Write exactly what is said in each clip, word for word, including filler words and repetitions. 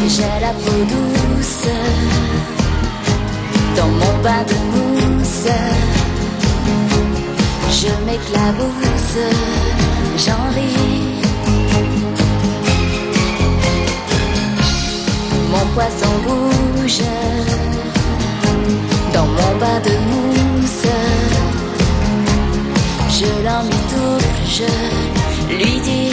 J'ai la peau douce dans mon bain de mousse. Je m'éclabousse, j'en ris. Mon poisson bouge dans mon bain de mousse. Je l'emmitoufle, je lui dis: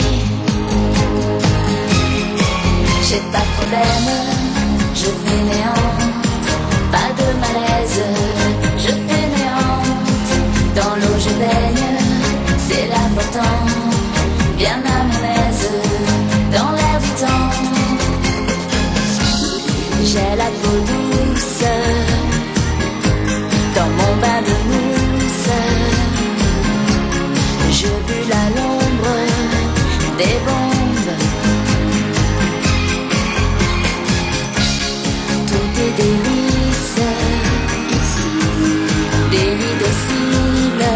j'ai pas de problème, je fais néant, pas de malaise, je fais néante. Dans l'eau je baigne, c'est l'important, bien à mon aise, dans l'air du temps. J'ai la peau douce dans mon bain de mousse. Je bulle à l'ombre des bombes. Tout est délice, délit docile.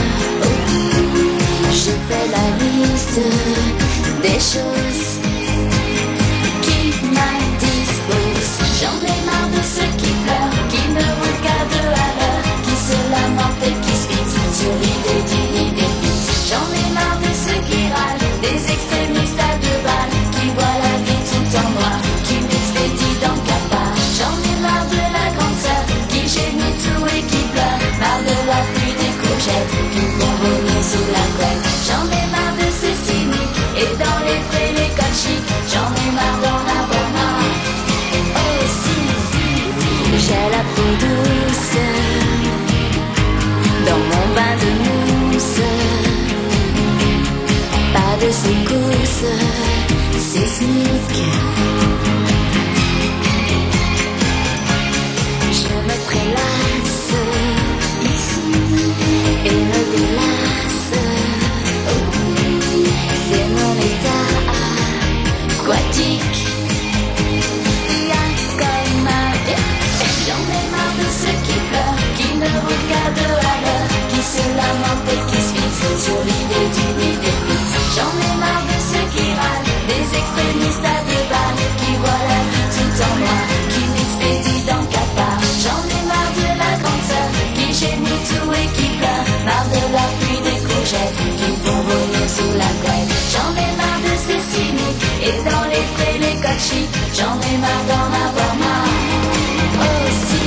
Je fais la liste des choses qui m'indisposent. J'en ai marre de ceux qui pleurent, qui me regardent à l'heure, qui se lamentent et qui se fixent sur l'idée d'une idée fixe. J'en ai marre de ceux qui râlent, des extrémistes à deux balles, qui voient la vie tout en noir, qui m'expédient dans le cafard. J'en ai marre de la grande sœur, qui gémit tout et qui pleure, marre de la pluie des courgettes, qui font vomir sous la couette. J'en ai marre de ces cyniques, et dans les frais les codes chics, j'en ai marre d'en avoir marre. Oh si, j'ai la peau douce dans mon bain de mousse. Pas de secousse, sismique. Je me prélasse et me délasse. C'est mon état aquatique. Rien comme un J'en ai marre de ceux qui pleurent, qui me regardent à l'heure, qui se lamentent et qui se fixent sur l'idée d'une idée fixe. J'en ai marre de ceux qui râlent, des extrémistes à deux balles, qui voient la vie tout en noir, qui m'expédient dans le cafard. J'en ai marre de la grande sœur, qui gémit tout et qui pleure, marre de la pluie des courgettes, qui font vomir sous la couette. J'en ai marre de ces cyniques, et dans les frais les codes chics, j'en ai marre d'en avoir marre. Oh si.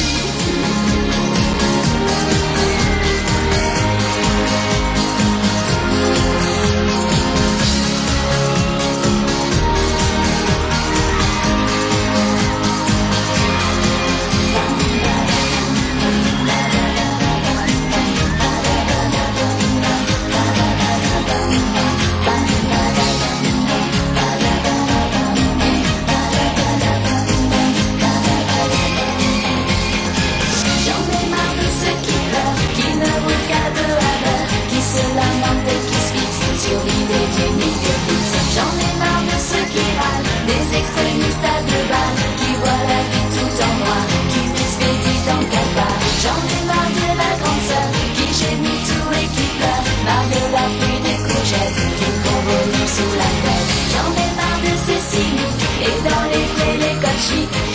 J'en ai marre de ceux qui râlent, des extrémistes à deux balles, qui voient la vie tout en noir, qui m'expédient dans le cafard. J'en ai marre de la grande sœur, qui gémit tout et qui pleure, marre de la pluie des courgettes, qui font vomir sous la couette. J'en ai marre de ces cyniques, et dans les frais les codes chics,